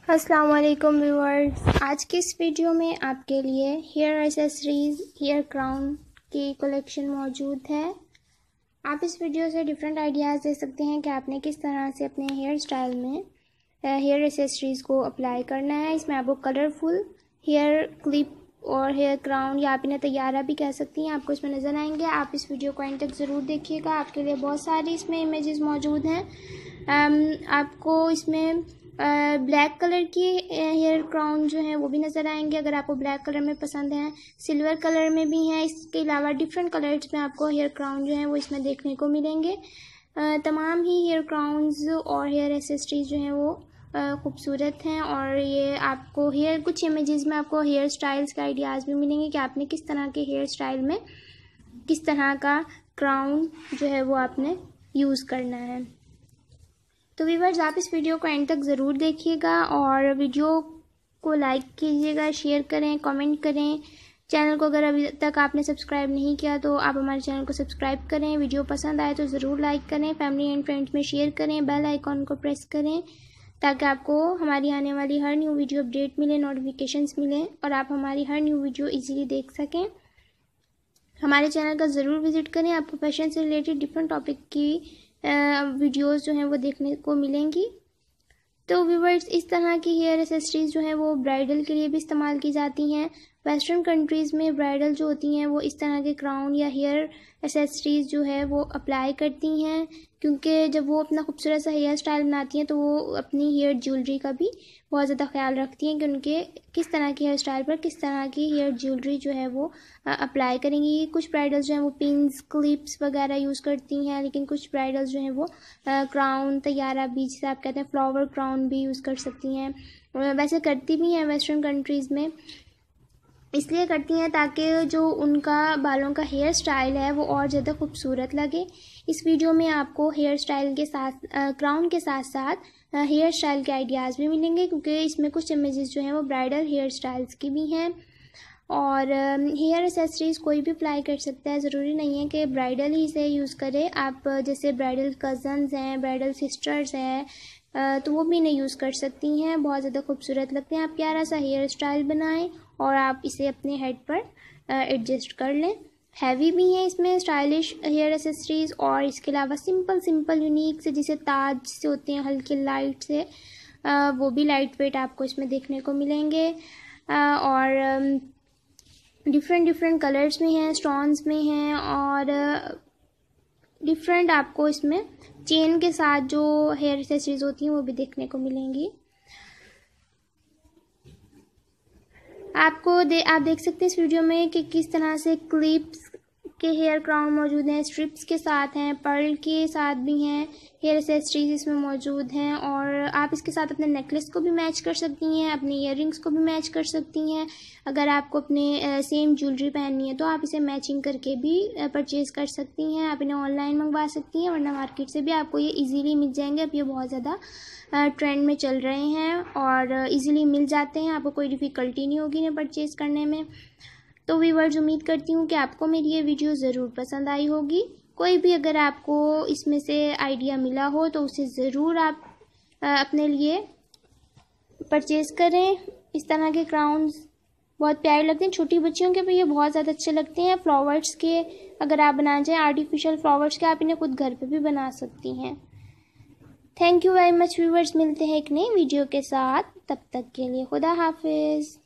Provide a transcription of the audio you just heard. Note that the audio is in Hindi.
अस्सलाम वालेकुम व्यूअर्स। आज की इस वीडियो में आपके लिए हेयर एसेसरीज, हेयर क्राउन की कलेक्शन मौजूद है। आप इस वीडियो से डिफरेंट आइडियाज़ दे सकते हैं कि आपने किस तरह से अपने हेयर स्टाइल में हेयर एसेसरीज़ को अप्लाई करना है। इसमें आपको कलरफुल हेयर क्लिप और हेयर क्राउन या आप इन्हें तैयारा भी कह सकती हैं, आपको इसमें नज़र आएंगे। आप इस वीडियो को एंड तक ज़रूर देखिएगा, आपके लिए बहुत सारी इसमें इमेजेस मौजूद हैं। आपको इसमें ब्लैक कलर की हेयर क्राउन जो है वो भी नज़र आएंगे, अगर आपको ब्लैक कलर में पसंद है। सिल्वर कलर में भी हैं, इसके अलावा डिफरेंट कलर्स में आपको हेयर क्राउन जो है वो इसमें देखने को मिलेंगे। तमाम ही हेयर क्राउन्स और हेयर एसेसरीज जो हैं वो खूबसूरत हैं और ये आपको कुछ इमेजेस में आपको हेयर स्टाइल्स के आइडियाज़ भी मिलेंगे कि आपने किस तरह के हेयर स्टाइल में किस तरह का क्राउन जो है वो आपने यूज़ करना है। तो व्यूअर्स, आप इस वीडियो को एंड तक ज़रूर देखिएगा और वीडियो को लाइक कीजिएगा, शेयर करें, कमेंट करें। चैनल को अगर अभी तक आपने सब्सक्राइब नहीं किया तो आप हमारे चैनल को सब्सक्राइब करें। वीडियो पसंद आए तो ज़रूर लाइक करें, फैमिली एंड फ्रेंड्स में शेयर करें, बेल आइकॉन को प्रेस करें ताकि आपको हमारी आने वाली हर न्यू वीडियो अपडेट मिले, नोटिफिकेशंस मिलें और आप हमारी हर न्यू वीडियो ईजीली देख सकें। हमारे चैनल का ज़रूर विज़िट करें, आपको फैशन से रिलेटेड डिफरेंट टॉपिक की वीडियोस जो हैं वो देखने को मिलेंगी। तो व्यूअर्स, इस तरह की हेयर एसेसरीज जो हैं वो ब्राइडल के लिए भी इस्तेमाल की जाती हैं। वेस्टर्न कंट्रीज़ में ब्राइडल जो होती हैं वो इस तरह के क्राउन या हेयर एसेसरीज जो है वो अप्लाई करती हैं, क्योंकि जब वो अपना खूबसूरत सा हेयर स्टाइल बनाती हैं तो वो अपनी हेयर ज्वेलरी का भी बहुत ज़्यादा ख्याल रखती हैं कि उनके किस तरह की हेयर स्टाइल पर किस तरह की हेयर ज्वेलरी जो है वो अप्लाई करेंगी। कुछ ब्राइडल्स जो हैं वो पिन्स, क्लिप्स वगैरह यूज़ करती हैं, लेकिन कुछ ब्राइडल्स जो हैं वो क्राउन, तैयारा भी जिसे आप कहते हैं फ्लावर क्राउन भी यूज़ कर सकती हैं। वैसे करती भी हैं वेस्टर्न कंट्रीज़ में, इसलिए करती हैं ताकि जो उनका बालों का हेयर स्टाइल है वो और ज़्यादा खूबसूरत लगे। इस वीडियो में आपको हेयर स्टाइल के साथ क्राउन के साथ साथ हेयर स्टाइल के आइडियाज़ भी मिलेंगे, क्योंकि इसमें कुछ इमेजेस जो हैं वो ब्राइडल हेयर स्टाइल्स की भी हैं। और हेयर एसेसरीज़ कोई भी अप्लाई कर सकता है, ज़रूरी नहीं है कि ब्राइडल ही से यूज़ करे। आप जैसे ब्राइडल कज़न्स हैं, ब्राइडल सिस्टर्स हैं, तो वो भी इन्हें यूज़ कर सकती हैं, बहुत ज़्यादा खूबसूरत लगते हैं। आप प्यारा सा हेयर स्टाइल बनाएं और आप इसे अपने हेड पर एडजस्ट कर लें। हैवी भी हैं इसमें स्टाइलिश हेयर एसेसरीज़ और इसके अलावा सिंपल यूनिक से जिसे ताज से होते हैं, हल्के लाइट से, वो भी लाइट वेट आपको इसमें देखने को मिलेंगे। और डिफरेंट कलर्स में हैं, स्टोन्स में हैं और डिफरेंट आपको इसमें चेन के साथ जो हेयर एक्सेसरीज होती हैं वो भी देखने को मिलेंगी। आप देख सकते हैं इस वीडियो में कि किस तरह से क्लिप्स के हेयर क्राउन मौजूद हैं, स्ट्रिप्स के साथ हैं, पर्ल के साथ भी हैं, हेयर एक्सेसरीज इसमें मौजूद हैं। और आप इसके साथ अपने नेकलेस को भी मैच कर सकती हैं, अपने ईयररिंग्स को भी मैच कर सकती हैं। अगर आपको अपने सेम ज्वेलरी पहननी है तो आप इसे मैचिंग करके भी परचेज़ कर सकती हैं। आप इन्हें ऑनलाइन मंगवा सकती हैं, वरना मार्केट से भी आपको ये ईजीली मिल जाएंगे। अब ये बहुत ज़्यादा ट्रेंड में चल रहे हैं और ईज़िली मिल जाते हैं, आपको कोई डिफ़िकल्टी नहीं होगी इन्हें परचेज़ करने में। तो व्यूअर्स, उम्मीद करती हूँ कि आपको मेरी ये वीडियो ज़रूर पसंद आई होगी। कोई भी अगर आपको इसमें से आइडिया मिला हो तो उसे ज़रूर आप अपने लिए परचेज़ करें। इस तरह के क्राउन्स बहुत प्यारे लगते हैं, छोटी बच्चियों के भी ये बहुत ज़्यादा अच्छे लगते हैं। फ्लावर्स के अगर आप बनाना चाहें, आर्टिफिशियल फ्लावर्स के, आप इन्हें खुद घर पे भी बना सकती हैं। Thank you very much viewers, मिलते हैं एक नई वीडियो के साथ, तब तक के लिए खुदा हाफिज़।